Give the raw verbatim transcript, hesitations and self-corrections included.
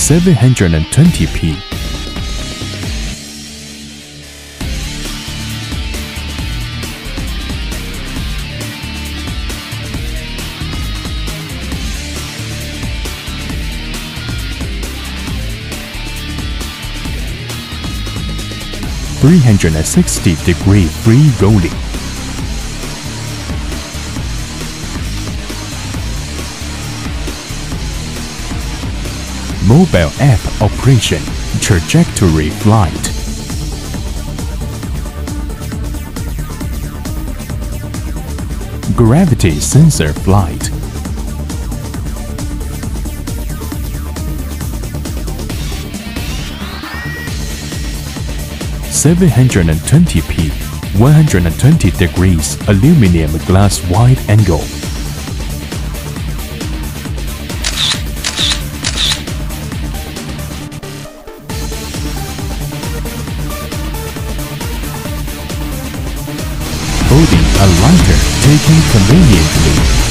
seven hundred twenty p. three hundred sixty degree free rolling. Mobile app operation, trajectory flight. Gravity sensor flight. seven hundred twenty p, one hundred twenty degrees aluminum glass wide angle. Holding a lighter taken conveniently.